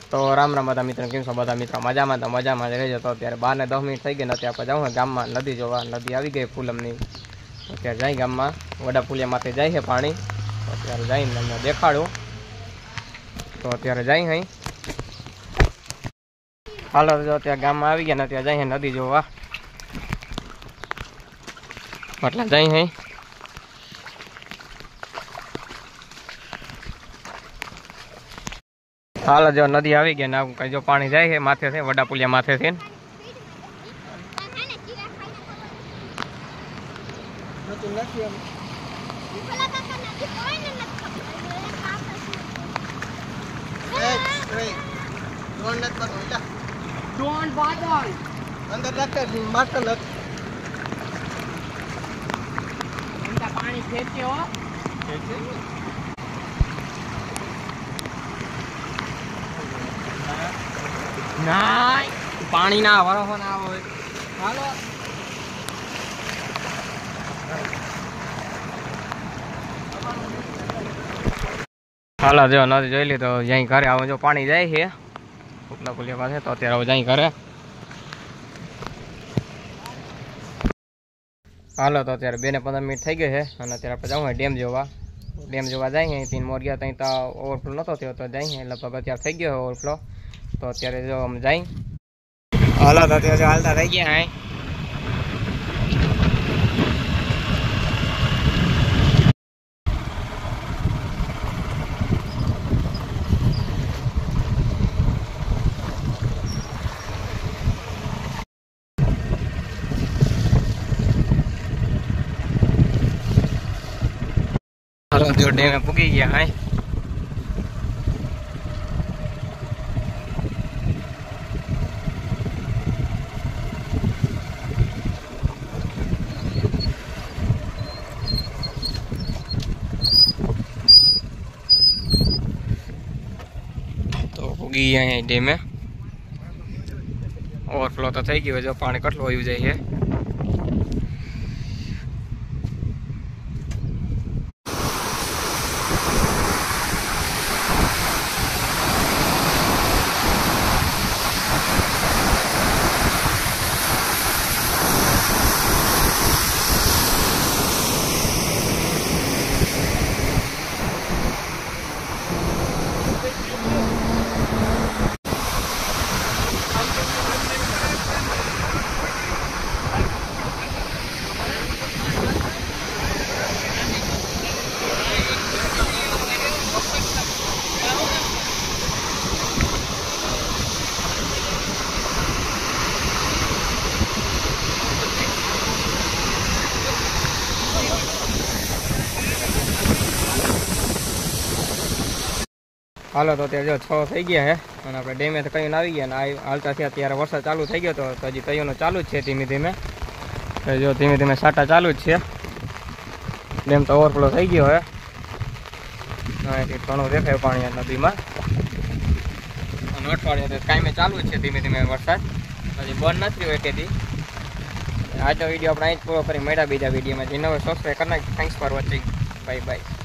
तो राम राम बधा मित्र केम छो बधा मित्र मजा में तो मजा में रही तो अत्यारे 12 ने 10 मिनिट थी गई ने अत्यारे जाऊँ गाम में नदी जोवा नदी आई गई फूलमनी तो अत्यारे जाई गाम में वडा पुलिया माथे जाए है पानी तो अत्यारे जाईने देखाड़ू तो अत्यारे जाई हई हालो जो अत्यारे गाम में आई गया ने अत्यारे जाई है नदी जोवा मतलब जाई हई हाल जो नदी आई गई ना कहीं जो पानी जाए है माथे से वडा पुलिया माथे से पानी खेचे हो ના પાણી ના વરસો ના હોય હાલો હાલો જો નદી જોઈ લી તો જઈ ઘરે આવો જો પાણી જાય છે ઉપલા પુલિયા પાસે તો અત્યારે જઈ ઘરે હાલો તો અત્યારે 2 ને 15 મિનિટ થઈ ગઈ છે અને અત્યારે આપણે જાઉં ડેમ જોવા જાય 3 મોરિયા ત્યાં તો ઓવરફ્લો નતો થયો તો જાય લગભગ અત્યારે થઈ ગયો ઓવરફ્લો तो अत्यारे जो हम जाई हालो तो अत्यारे हालता रही गया है हालो जो डैम में पुगी गया है है डैम में ओवरफ्लो तो थी गयो जो पानी कटलो हो जाए हालो तो अत्यारे जो 6 थी गया है और अपने डेमे तो कहीं आई गया हालता थी अत्यारे वरसाद चालू थी गयो तो हजी कईयों चालू है धीमे धीमे तो जो धीमे धीमे साटा चालू है डेम तो ओवरफ्लो थी गयो है घणो देखाय पानी नदी में अठवाडिया कायमे चालू है धीमे धीमे वरसाद हजी बंद नहीं थयो एकेदी आज वीडियो अपने पूरो करी मळ्या बीजा वीडियो में जी नवे सब्सक्राइब करना thanks for watching bye bye.